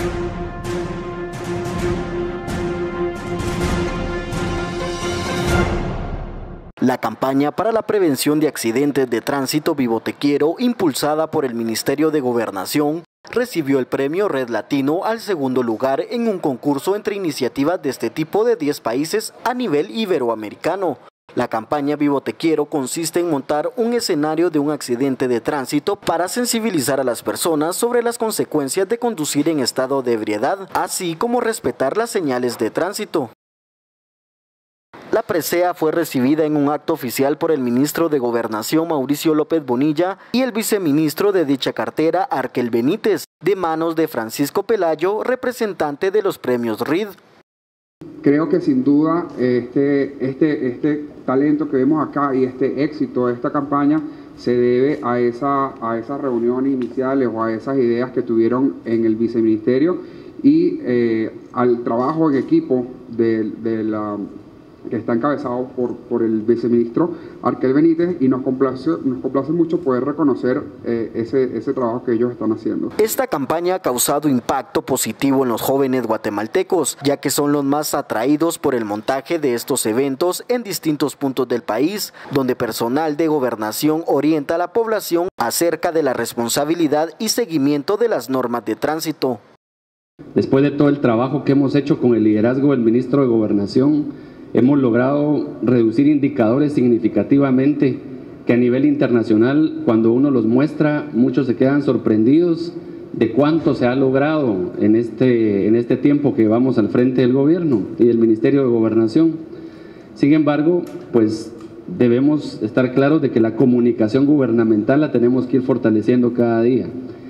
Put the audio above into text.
La campaña para la prevención de accidentes de tránsito Vivo Te Quiero, impulsada por el Ministerio de Gobernación, recibió el premio Red Latino al segundo lugar en un concurso entre iniciativas de este tipo de 10 países a nivel iberoamericano. La campaña Vivo Te Quiero consiste en montar un escenario de un accidente de tránsito para sensibilizar a las personas sobre las consecuencias de conducir en estado de ebriedad, así como respetar las señales de tránsito. La presea fue recibida en un acto oficial por el ministro de Gobernación, Mauricio López Bonilla, y el viceministro de dicha cartera, Arkel Benítez, de manos de Francisco Pelayo, representante de los premios RID. Creo que sin duda este talento que vemos acá y este éxito de esta campaña se debe a esas reuniones iniciales o a esas ideas que tuvieron en el viceministerio y al trabajo en equipo que está encabezado por el viceministro Arkel Benítez, y nos complace mucho poder reconocer ese trabajo que ellos están haciendo. Esta campaña ha causado impacto positivo en los jóvenes guatemaltecos, ya que son los más atraídos por el montaje de estos eventos en distintos puntos del país, donde personal de gobernación orienta a la población acerca de la responsabilidad y seguimiento de las normas de tránsito. Después de todo el trabajo que hemos hecho con el liderazgo del ministro de Gobernación, hemos logrado reducir indicadores significativamente que a nivel internacional, cuando uno los muestra, muchos se quedan sorprendidos de cuánto se ha logrado en este tiempo que vamos al frente del gobierno y del Ministerio de Gobernación. Sin embargo, pues debemos estar claros de que la comunicación gubernamental la tenemos que ir fortaleciendo cada día.